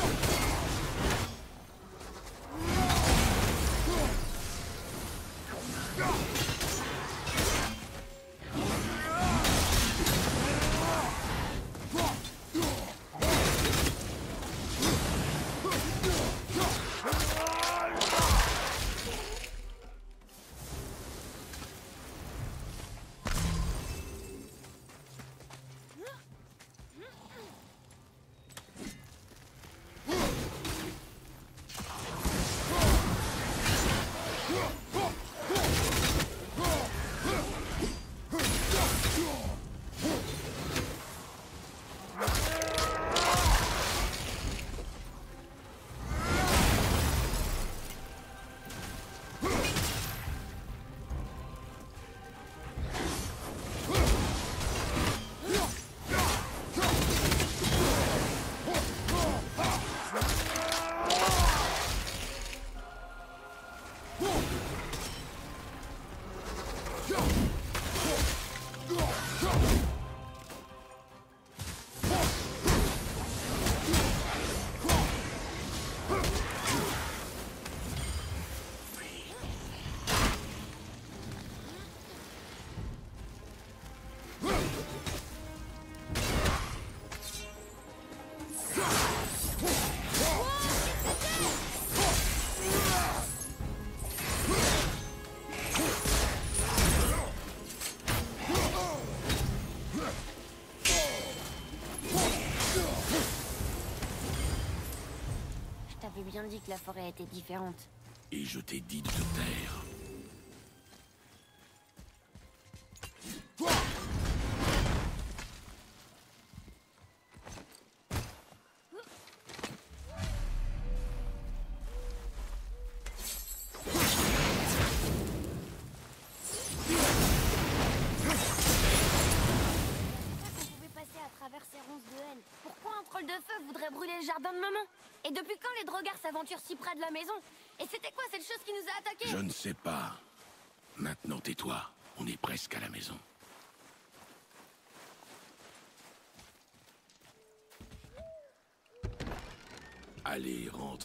T'avais bien dit que la forêt était différente. Et je t'ai dit de te taire. Pourquoi un troll de feu voudrait brûler le jardin de maman? Et depuis quand les drogards s'aventurent si près de la maison? Et c'était quoi cette chose qui nous a attaqués? Je ne sais pas. Maintenant tais-toi, on est presque à la maison. Allez, rentre.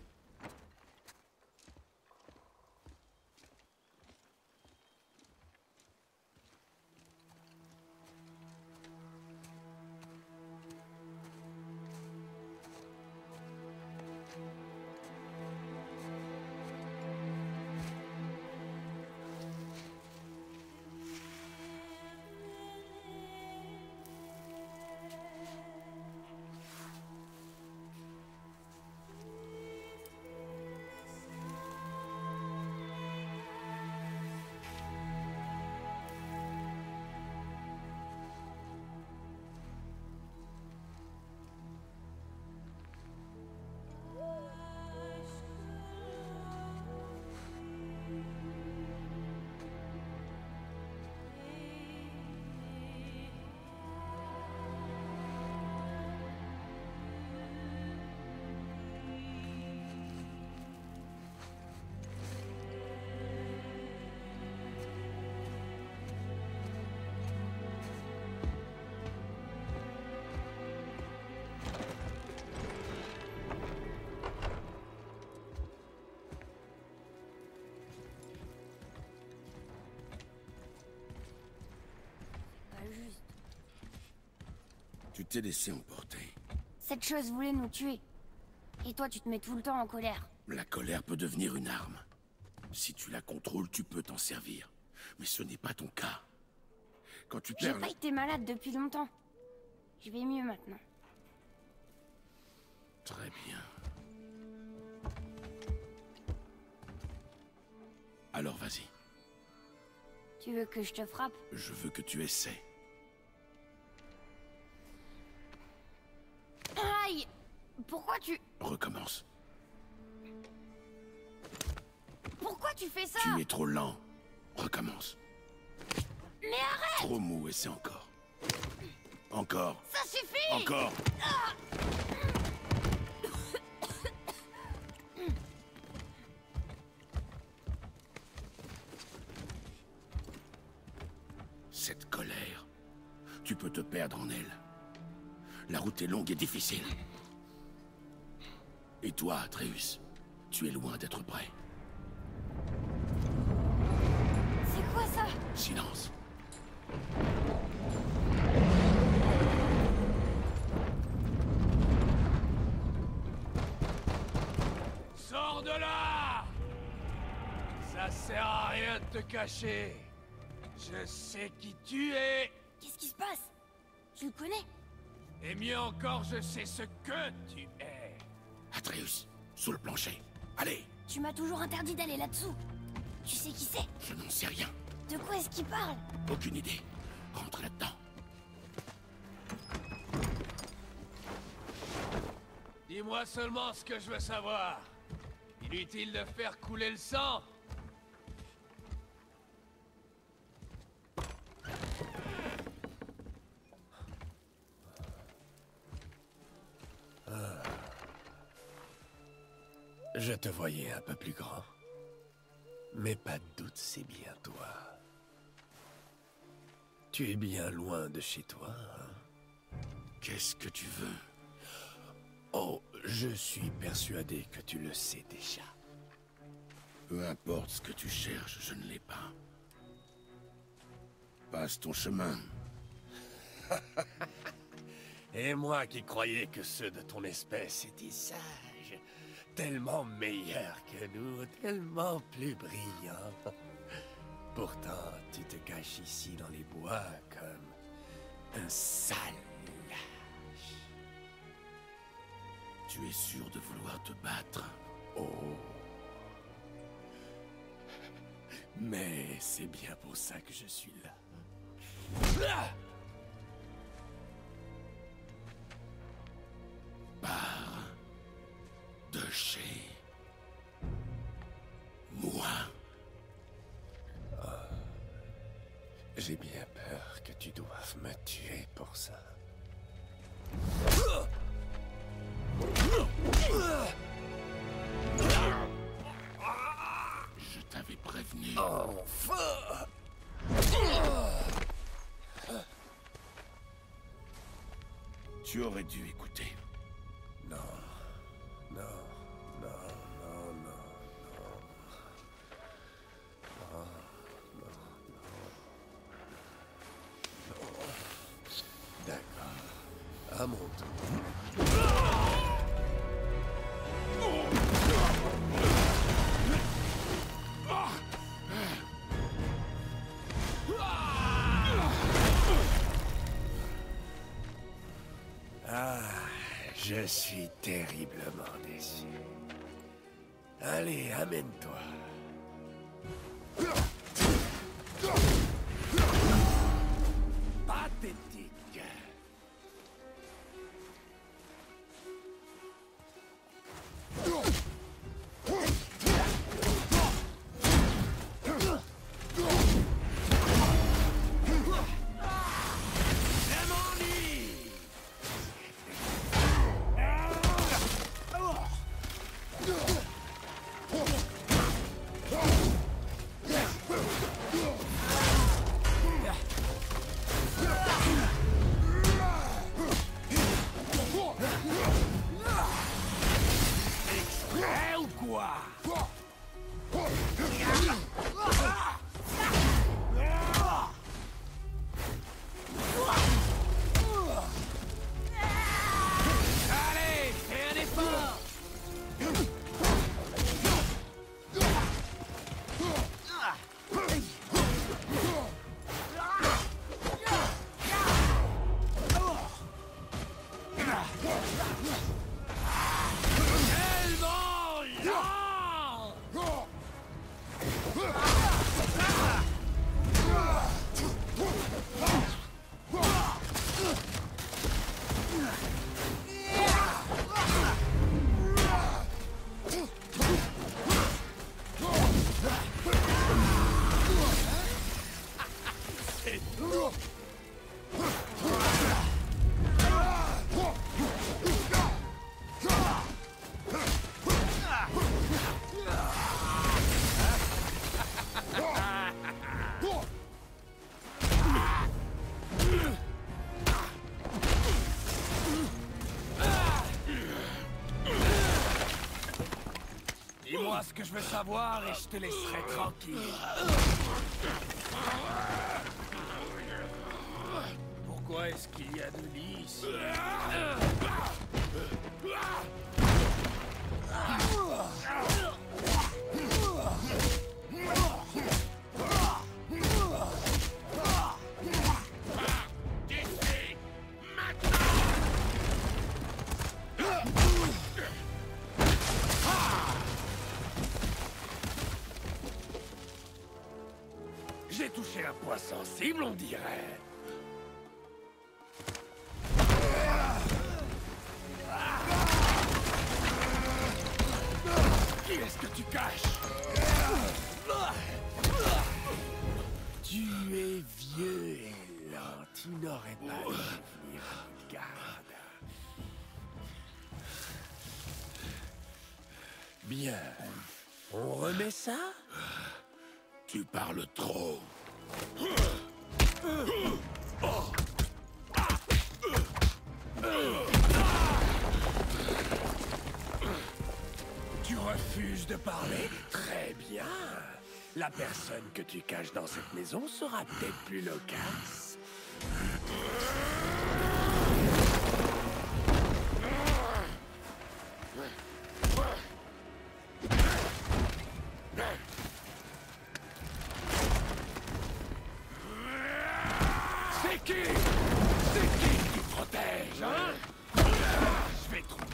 Tu t'es laissé emporter. Cette chose voulait nous tuer. Et toi, tu te mets tout le temps en colère. La colère peut devenir une arme. Si tu la contrôles, tu peux t'en servir. Mais ce n'est pas ton cas. Quand tu perds... J'ai pas été malade depuis longtemps. Je vais mieux maintenant. Très bien. Alors vas-y. Tu veux que je te frappe? Je veux que tu essaies. Aïe! Pourquoi tu... Recommence. Pourquoi tu fais ça? Tu es trop lent. Recommence. Mais arrête! Trop mou, essaie encore. Encore. Ça suffit! Encore. Cette colère, tu peux te perdre en elle. La route est longue et difficile. Et toi, Atreus, tu es loin d'être prêt. C'est quoi ça? Silence. Sors de là! Ça sert à rien de te cacher. Je sais qui tu es. Qu'est-ce qui se passe? Tu le connais? Et mieux encore, je sais ce que tu es. Atreus, sous le plancher. Allez, Tu m'as toujours interdit d'aller là-dessous. Tu sais qui c'est? je n'en sais rien. De quoi est-ce qu'il parle? Aucune idée. Rentre là-dedans. Dis-moi seulement ce que je veux savoir. Inutile de faire couler le sang. Je te voyais un peu plus grand. Mais pas de doute, c'est bien toi. Tu es bien loin de chez toi, hein? Qu'est-ce que tu veux? Oh, je suis persuadé que tu le sais déjà. Peu importe ce que tu cherches, je ne l'ai pas. Passe ton chemin. Et moi qui croyais que ceux de ton espèce étaient sages, tellement meilleurs que nous, tellement plus brillants. Pourtant, tu te caches ici dans les bois comme un sale lâche. Tu es sûr de vouloir te battre? Oh. Mais c'est bien pour ça que je suis là. Pars de chez moi. J'ai bien peur que tu doives me tuer pour ça. Je t'avais prévenu. Enfin! Tu aurais dû écouter. Non, non, non, non, non, non. Non, non, non. Non. D'accord. À mon tour. Ah, je suis terriblement déçu. Allez, amène-toi. Pathétique. Exprès ou quoi? Allez, fais un effort. Tellement lent. Dis-moi ce que je veux savoir et je te laisserai tranquille. Pourquoi est-ce qu'il y a de lits ici? J'ai touché un point sensible, on dirait. Qui est-ce que tu caches? Tu es vieux et lent, tu n'aurais pas dû venir à Midgard. Bien. On remet ça? Tu parles trop. Tu refuses de parler? Très bien. La personne que tu caches dans cette maison sera peut-être plus loquace. C'est qui? C'est qui protège, hein? Je vais trouver.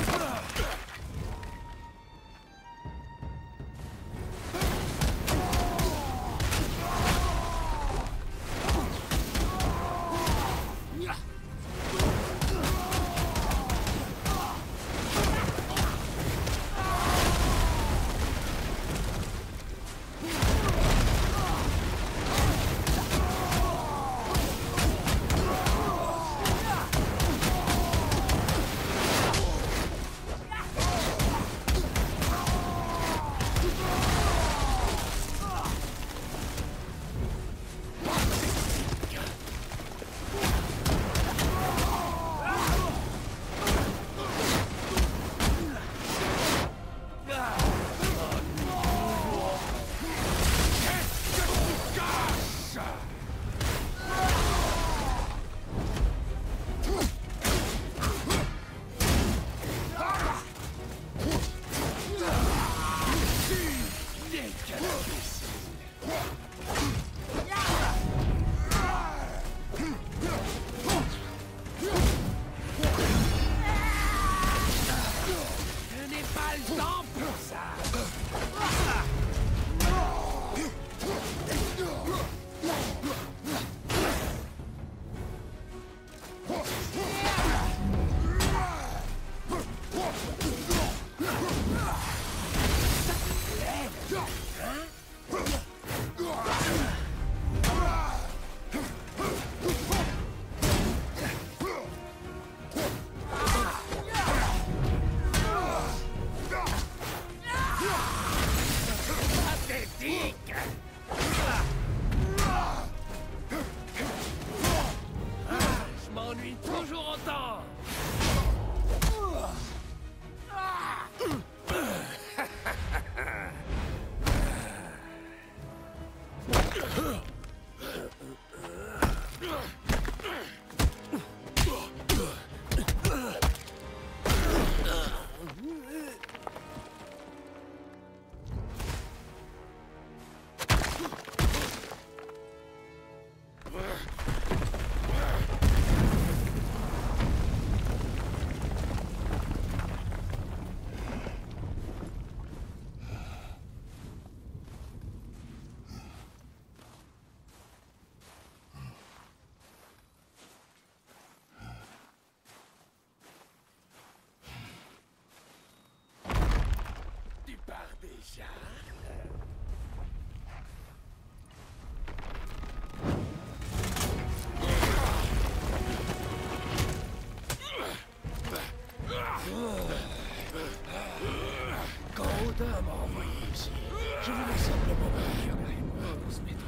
Odin m'a envoyé ici. Je voulais simplement obtenir des réponses, mais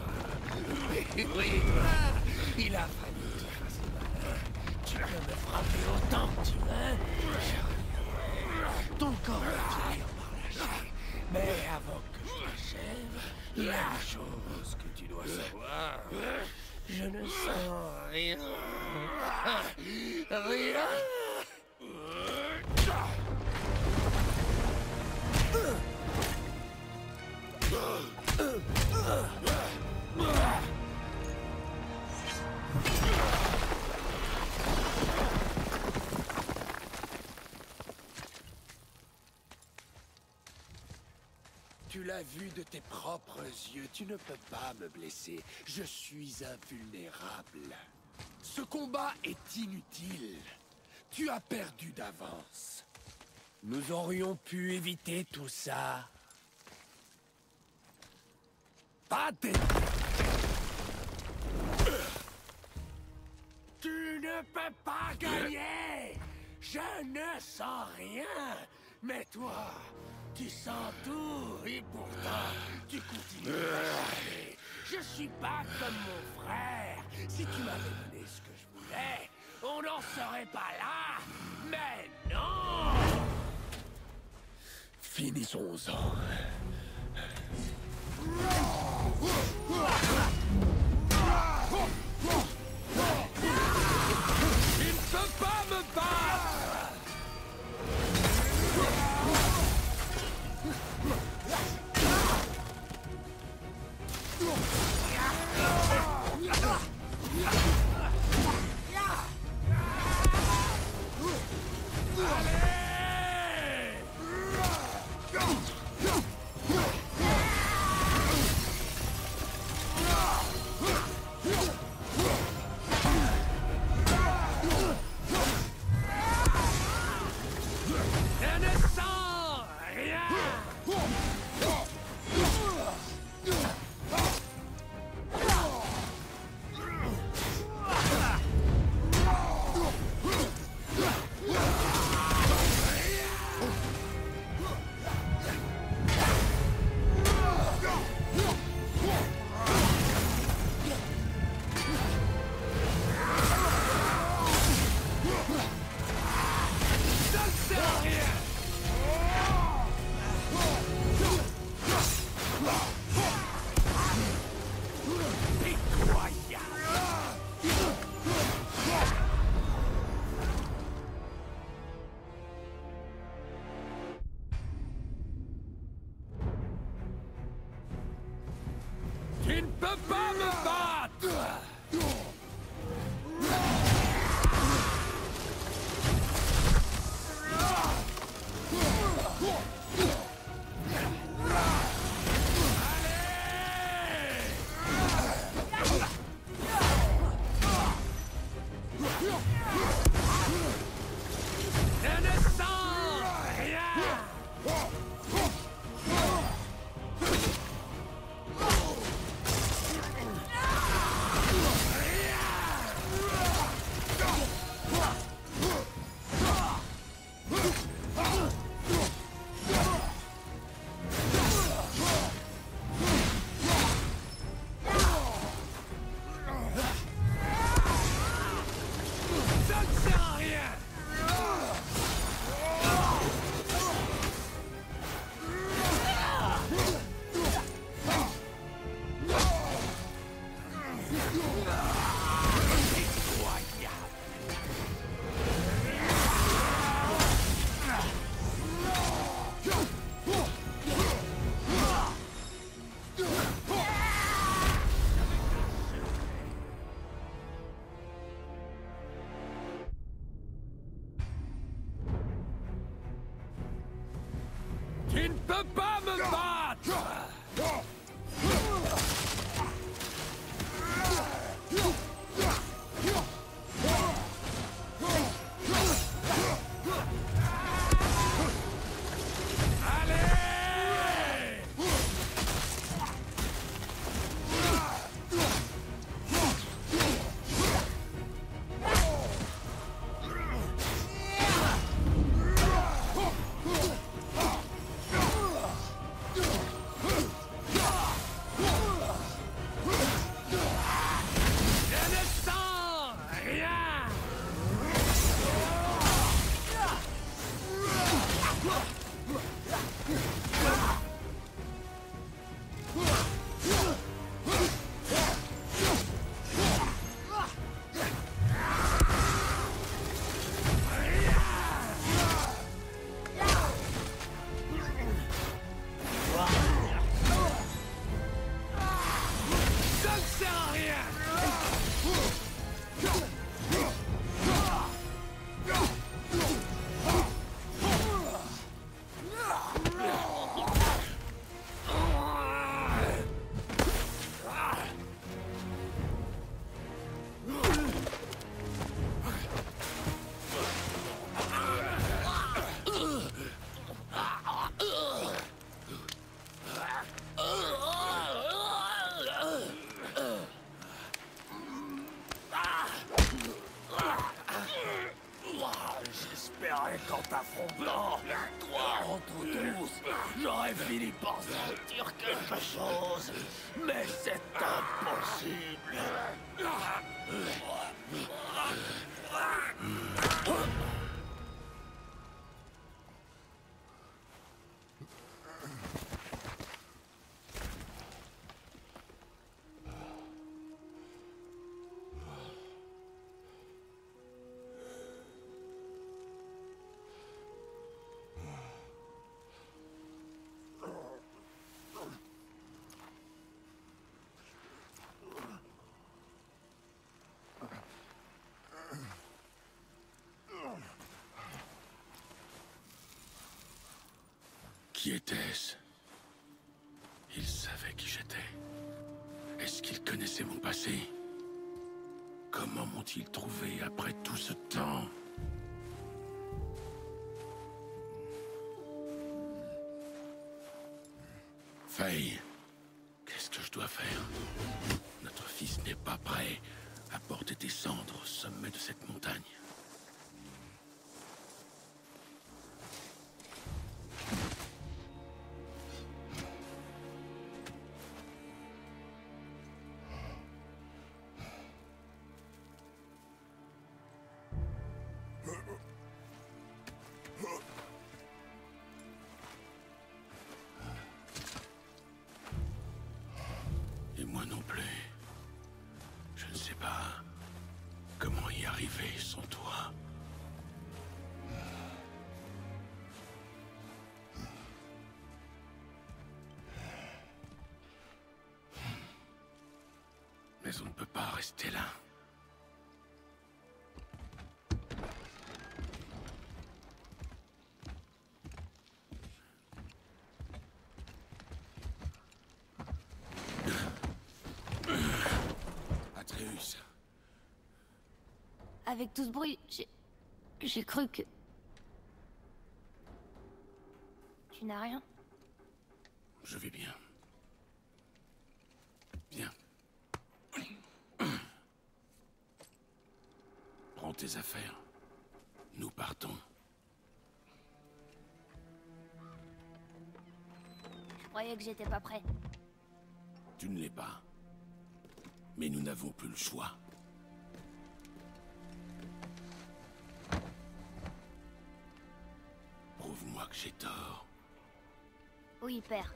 toi... Oui, toi, il a fallu que tu fasses le malin. Tu peux me frapper autant que tu veux. Je reviendrai. Ton corps va finir par lâcher. La chose que tu dois savoir, je ne sens rien. Rien. Tu l'as vu de tes propres yeux, tu ne peux pas me blesser. Je suis invulnérable. Ce combat est inutile. Tu as perdu d'avance. Nous aurions pu éviter tout ça. Pas des... Tu ne peux pas gagner. Je ne sens rien. Mais toi, tu sens tout. Et pourtant, tu continues d'acharner. Je suis pas comme mon frère. Si tu m'avais donné ce que je voulais, on n'en serait pas là. Mais non. Finissons-en. Il ne peut pas me battre. Tu ne peux pas me battre! Tu ne peux pas me battre! content. Toi, entre tous, j'aurais fini par sentir quelque chose. Mais c'est impossible. Qui était-ce? Il savait qui j'étais. Est-ce qu'il connaissait mon passé? Comment m'ont-ils trouvé après tout ce temps? Faye, qu'est-ce que je dois faire? Notre fils n'est pas prêt à porter tes cendres au sommet de cette montagne. Et moi non plus. Je ne sais pas comment y arriver sans toi. Mais on ne peut pas rester là. Atreus. Avec tout ce bruit, j'ai cru que... Tu n'as rien? Je vais bien. Viens. Prends tes affaires. Nous partons. Je croyais que j'étais pas prêt. Tu ne l'es pas. Mais nous n'avons plus le choix. Prouve-moi que j'ai tort. Oui, père.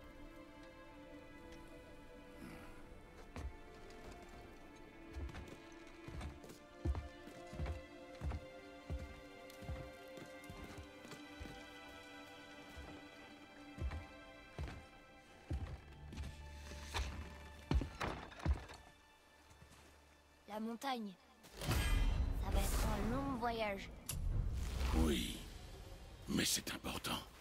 La montagne. Ça va être un long voyage. Oui, mais c'est important.